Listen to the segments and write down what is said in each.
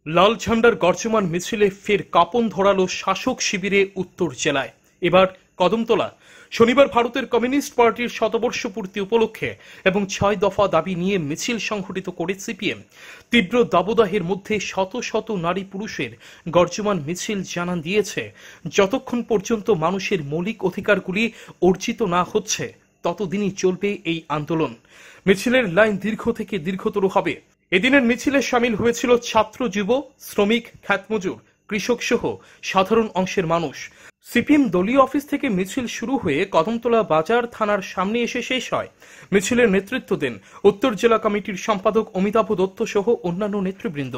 লাল ঝান্ডার গর্জমান মিছিলে ফের কাঁপন ধরালো শাসক শিবিরে উত্তর জেলায়। এবার কদমতলা। শনিবার ভারতের কমিউনিস্ট পার্টির শতবর্ষ পূর্তি উপলক্ষে এবং ৬ দফা দাবি নিয়ে মিছিল সংঘটিত করে সিপিএম। তীব্র দাবদাহের মধ্যে শত শত নারী পুরুষের গর্জমান মিছিল জানান দিয়েছে, যতক্ষণ পর্যন্ত মানুষের মৌলিক অধিকারগুলি অর্জিত না হচ্ছে ততদিনই চলবে এই আন্দোলন। মিছিলের লাইন দীর্ঘ থেকে দীর্ঘতর হবে। এদিনের মিছিলে সামিল হয়েছিল ছাত্র, যুব, শ্রমিক, খ্যাতমজুর, কৃষক সহ সাধারণ অংশের মানুষ। সিপিএম দলীয় অফিস থেকে মিছিল শুরু হয়ে কদমতলা বাজার থানার সামনে এসে শেষ হয়। মিছিলের নেতৃত্ব দেন উত্তর জেলা কমিটির সম্পাদক অমিতাভ দত্ত সহ অন্যান্য নেতৃবৃন্দ।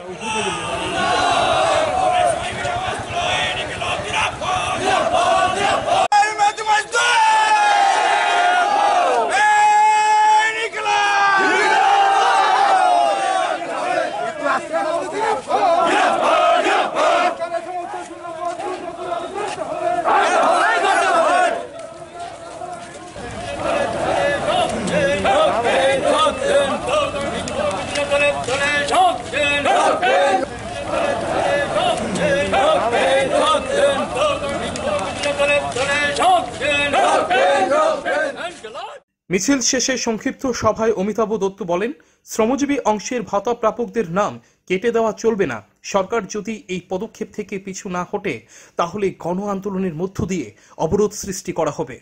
মিছিল শেষে সংক্ষিপ্ত সভায় অমিতাভ দত্ত বলেন, শ্রমজীবী অংশের ভাতা প্রাপকদের নাম কেটে দেওয়া চলবে না। সরকার যদি এই পদক্ষেপ থেকে পিছু না হটে তাহলে গণ আন্দোলনের মধ্য দিয়ে অবরোধ সৃষ্টি করা হবে।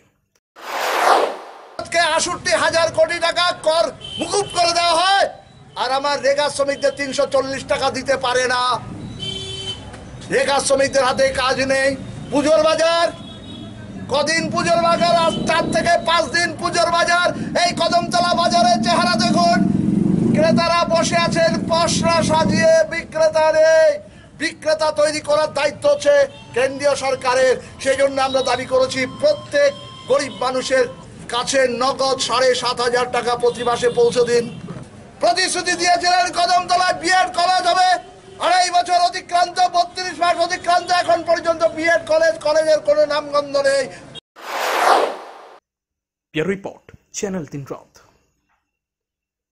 ৬৮,০০০ কোটি টাকা কর মুকুব করে দেওয়া হয়, আর আমার রেগা শ্রমিকদের ৩৪০ টাকা দিতে পারে না। রেগা শ্রমিকদের হাতে কাজ নেই। পুজোর বাজার, কদিন পুজোর বাজার? আজ ৪ থেকে ৫ দিন পুজোর বাজার। এই কদমতলা বাজারের চেহারা দেখুন, ক্রেতারা বসে আছেন পসরা সাজিয়ে। বিক্রেতা নেই। বিক্রেতা তৈরি করার দায়িত্ব হচ্ছে কেন্দ্রীয় সরকারের। সেই জন্য আমরা দাবি করেছি প্রত্যেক গরিব মানুষের কাছে নগদ ৭,৫০০ টাকা প্রতি মাসে পৌঁছে দিন। প্রতিশ্রুতি দিয়েছিলেন কদমতলায় বিএড কলেজ হবে। ২.৫ বছর অতিক্রান্ত, ৩২ মাস অতিক্রান্ত, এখন পর্যন্ত বিএড কলেজের কোনো নামগন্ধ নেই। রিপোর্ট, চ্যানেল ৩ রাত।